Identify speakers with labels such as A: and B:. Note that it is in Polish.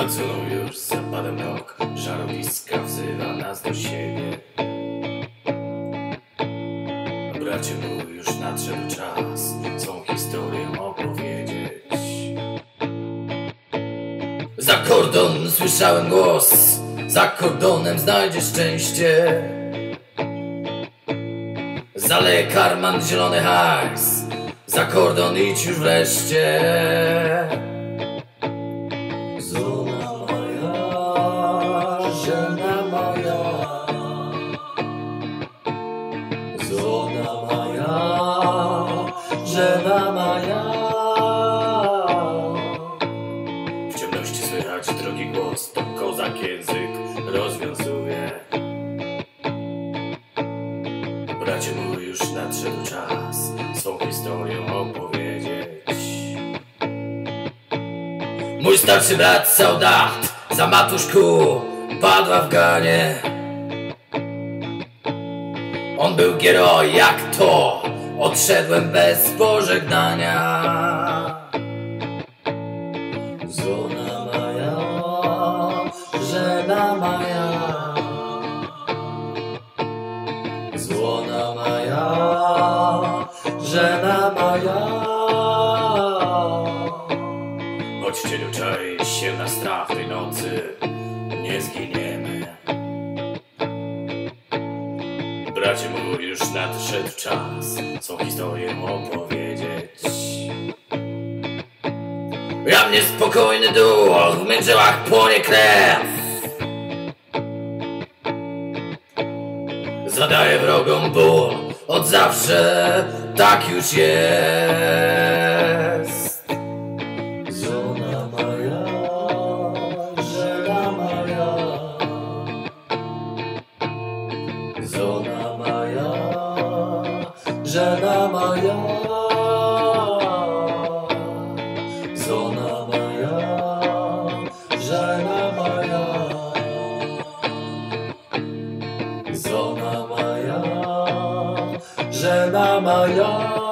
A: Zasunął już z zapadem rok, żarowiska wzywa nas do siebie. Bracie mój, już nadszedł czas swą historię opowiedzieć. Za kordon słyszałem głos, za kordonem znajdziesz szczęście. Zaleje karman zielony hajs, za kordon idź już wreszcie. Zona moja, żena moja, zona moja, żena moja. W ciemności słychać drogi głos, to kozak język rozwiązuje. Bracie mój, już nadszedł czas swą historię opowiedzieć. Mój starszy brat Saudat za matuszku padł w Afganie. On był gieroj jak to, odszedłem bez pożegnania. Zona moja, żena moja, złona moja, żena moja. Choć w cieniu czai się na strach tej nocy, nie zginiemy. Bracie mój, już nadszedł czas swą historię opowiedzieć. Ja niespokojny duch, w mych żyłach płonie krew. Zadaję wrogom ból, od zawsze tak już jest. Zona moja, żena moja, zona moja, żena moja, zona moja, żena moja, zona moja, żena moja.